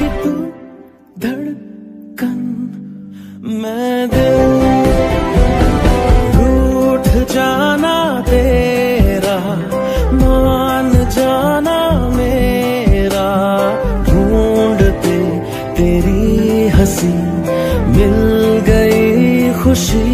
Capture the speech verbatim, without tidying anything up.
तू धड़कन, मैं दिल रूठ जाना तेरा, मान जाना मेरा, ढूंढते तेरी हंसी मिल गई खुशी।